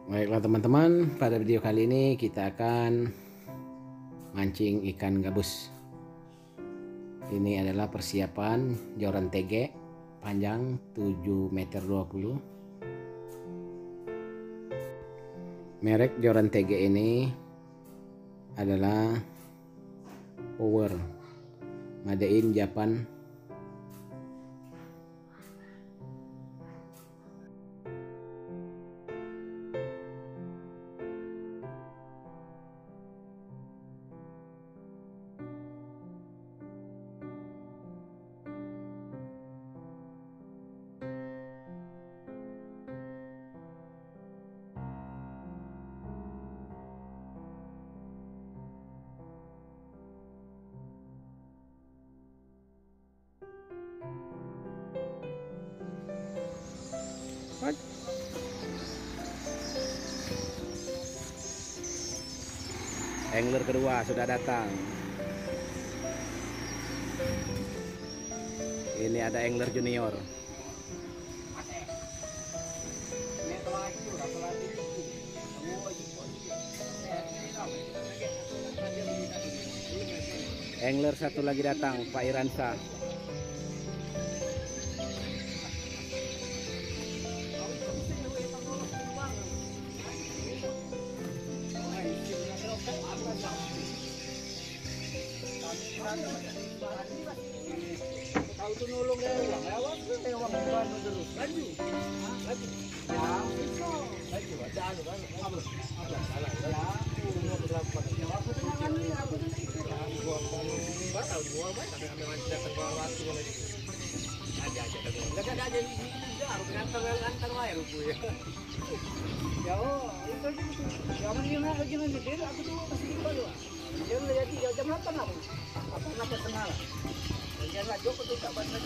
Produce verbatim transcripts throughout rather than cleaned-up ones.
Baiklah teman-teman, pada video kali ini kita akan mancing ikan gabus. Ini adalah persiapan joran T G panjang tujuh meter dua puluh. Merek joran T G ini adalah Power Made in Japan. Angler kedua sudah datang. Ini ada angler junior. Angler satu lagi datang, Pak Iransa. Tahu nolong dia uang, lewat dia uang bantu terus. Laju, laju. Ya, laju. Ada anu kan? Apa? Apa? Salah. Ya, semua berlaku. Aku tenangan ni, aku tu itu. Gua gua tahu gua apa? Tapi ambil macam datang ke waktu lagi. Aja aja kan. Enggak ada aja di sini harus ngantar ngantar air rupu ya. Ya, oh, itu gitu. Jangan dia nak lagi nanti dia aku tu masih di bawah. Jangan jadi jam delapan apa? Apa nak setengah lah. Jangan jauh tu tak banyak.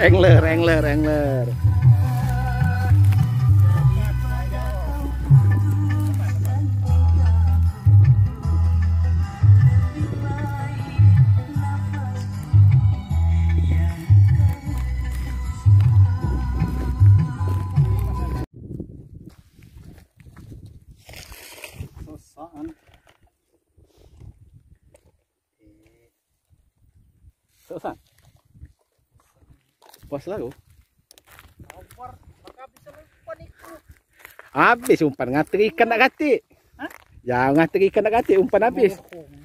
angler, angler, angler. Sosaan. Sosan. Pas lagu. Awar, maka bisa lupa niku. Habis umpan ngatri ikan nak gati. Hah? Ya ngatri ikan nak gati umpan habis.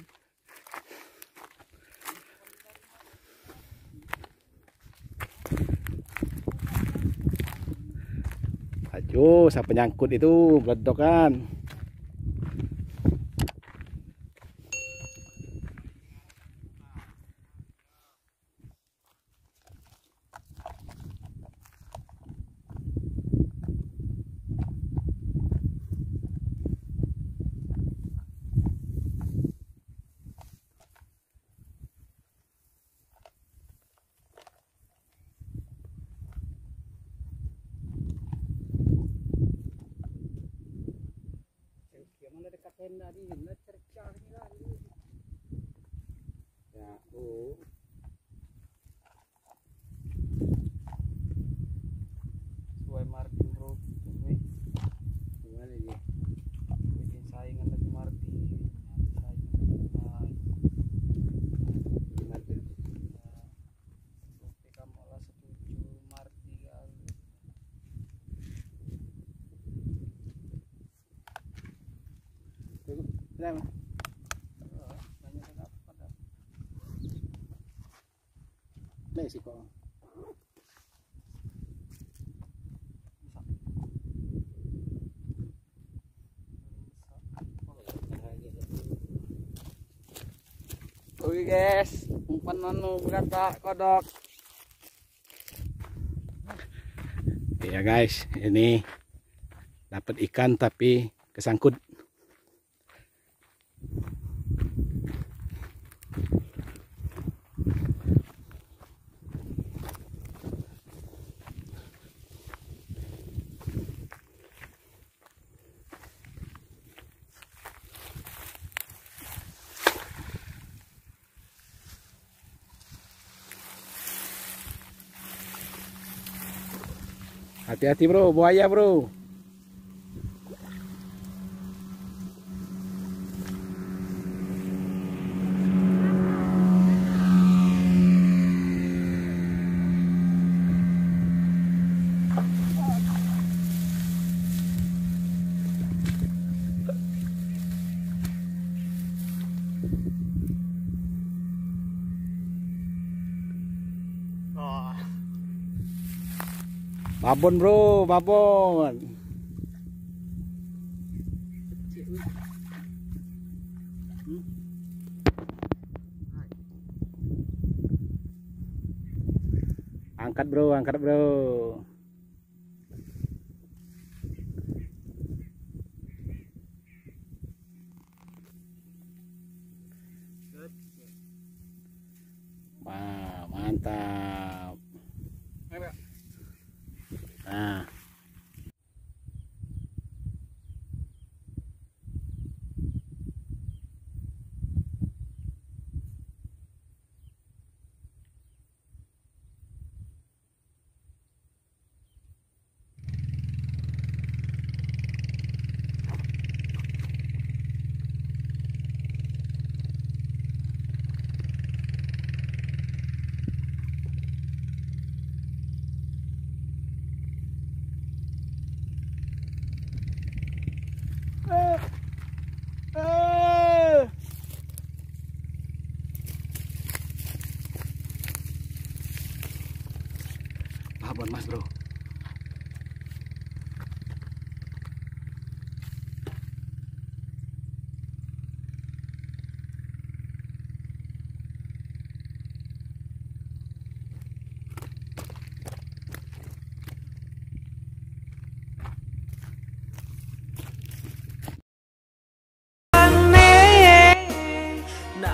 Aduh, siapa nyangkut itu beledok kan. Mana dekat tenda di mana cercah ni lagi. Ya, oh. Suai Martin bro. Wih, Gimana ini? bikin saingan lagi Martin. Saingan lagi. Gimana tuh? Oke, kamu lah setuju Martin kali. Kenapa? Banyak yang dapat dah. Nah, sih kok. Oke guys, umpan anu berkata kodok. Ya guys, ini dapat ikan tapi kesangkut. Hati-hati bro, buaya bro. Oh. Babon bro, babon. Hmm? Angkat bro, angkat bro. Wah, mantap. Nah. Babon mas bro.